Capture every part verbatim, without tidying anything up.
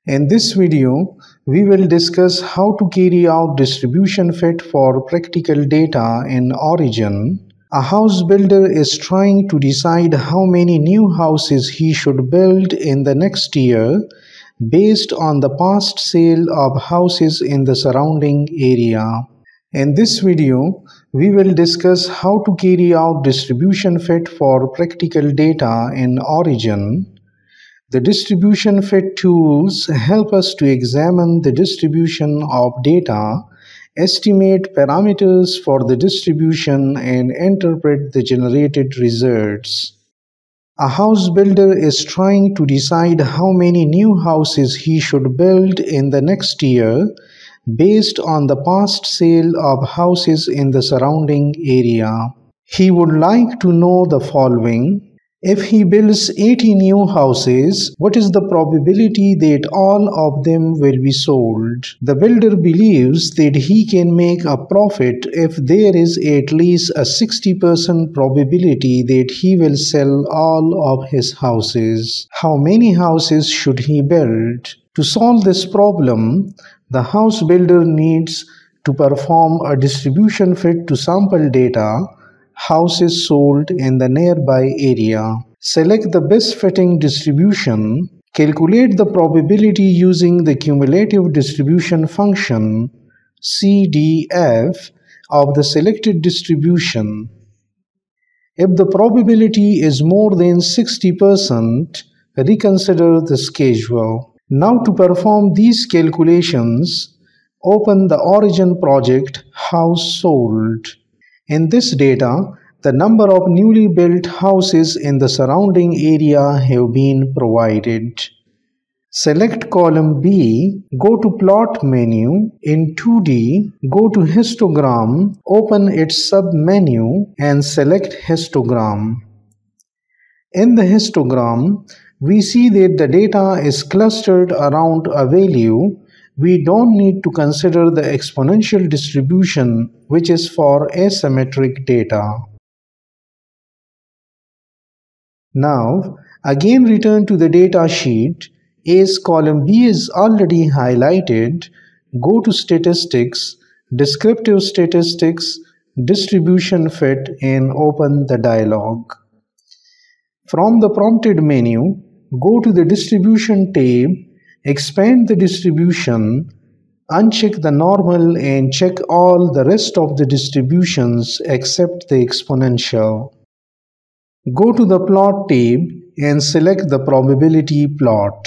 In this video, we will discuss how to carry out distribution fit for practical data in Origin. A house builder is trying to decide how many new houses he should build in the next year based on the past sale of houses in the surrounding area. In this video, we will discuss how to carry out distribution fit for practical data in Origin. The distribution fit tools help us to examine the distribution of data, estimate parameters for the distribution, and interpret the generated results. A house builder is trying to decide how many new houses he should build in the next year based on the past sale of houses in the surrounding area. He would like to know the following. If he builds eighty new houses, what is the probability that all of them will be sold? The builder believes that he can make a profit if there is at least a sixty percent probability that he will sell all of his houses. How many houses should he build? To solve this problem, the house builder needs to perform a distribution fit to sample data, houses sold in the nearby area. Select the best fitting distribution. Calculate the probability using the cumulative distribution function C D F of the selected distribution. If the probability is more than sixty percent, reconsider the schedule. Now to perform these calculations, open the Origin project House Sold. In this data, the number of newly built houses in the surrounding area have been provided. Select column B, go to Plot menu. In two D, go to Histogram, open its sub-menu and select Histogram. In the histogram, we see that the data is clustered around a value. We don't need to consider the exponential distribution, which is for asymmetric data. Now, again return to the data sheet. As column B is already highlighted, go to Statistics, Descriptive Statistics, Distribution Fit, and open the dialog. From the prompted menu, go to the Distribution tab, expand the distribution, uncheck the normal and check all the rest of the distributions except the exponential. Go to the Plot tab and select the probability plot.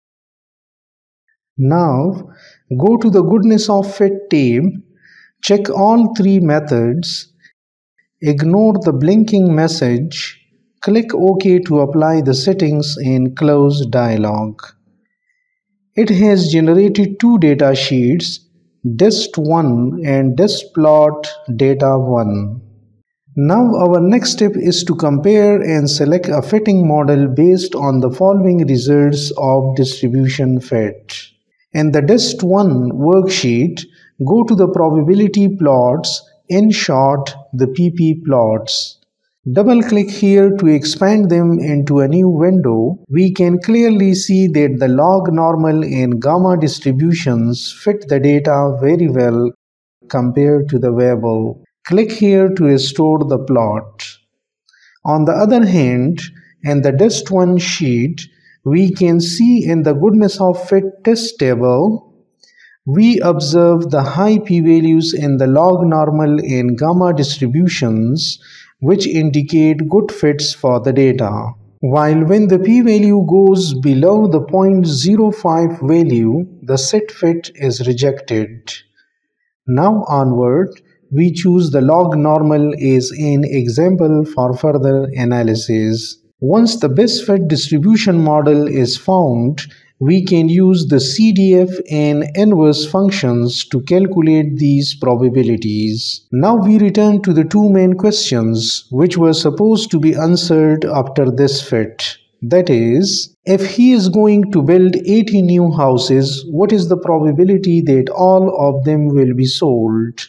Now, go to the Goodness of Fit tab, check all three methods, ignore the blinking message, click OK to apply the settings and close dialog. It has generated two data sheets, dist one and distplot data one. Now our next step is to compare and select a fitting model based on the following results of distribution fit. In the dist one worksheet, go to the probability plots, in short, the P P plots. Double-click here to expand them into a new window. We can clearly see that the log-normal and gamma distributions fit the data very well compared to the variable. Click here to restore the plot. On the other hand, in the dist one sheet, we can see in the Goodness of Fit test table, we observe the high p-values in the log-normal and gamma distributions, which indicate good fits for the data. While when the p-value goes below the zero point zero five value, the set fit is rejected. Now onward, we choose the log-normal as an example for further analysis. Once the best fit distribution model is found, we can use the C D F and inverse functions to calculate these probabilities. Now we return to the two main questions which were supposed to be answered after this fit. That is, if he is going to build eighty new houses, what is the probability that all of them will be sold?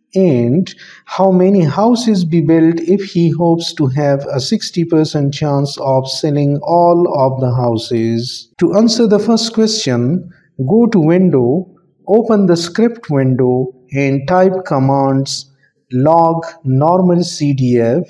and how many houses be built if he hopes to have a sixty percent chance of selling all of the houses. To answer the first question, go to Window, open the script window and type commands log normal C D F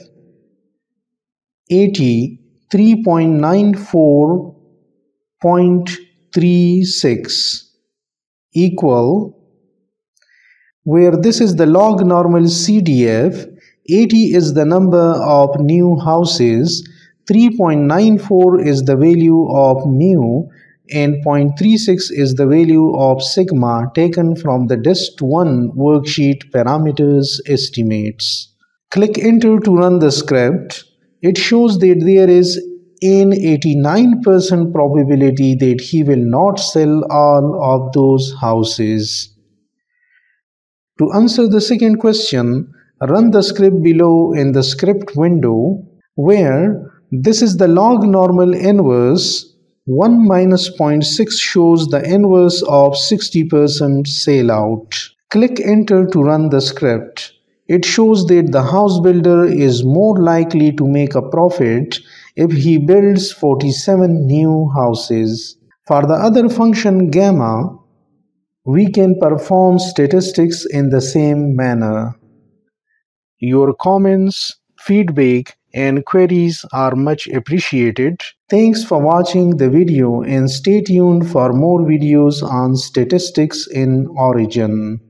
eighty-three point nine four point three six equal, where this is the log normal C D F, eighty is the number of new houses, three point nine four is the value of mu, and zero point three six is the value of sigma taken from the dist one worksheet parameters estimates. Click enter to run the script. It shows that there is an eighty-nine percent probability that he will not sell all of those houses. To answer the second question, run the script below in the script window, where this is the log normal inverse. one minus zero point six shows the inverse of sixty percent sale out. Click enter to run the script. It shows that the house builder is more likely to make a profit if he builds forty-seven new houses. For the other function gamma, we can perform statistics in the same manner. Your comments, feedback, and queries are much appreciated. Thanks for watching the video and stay tuned for more videos on statistics in Origin.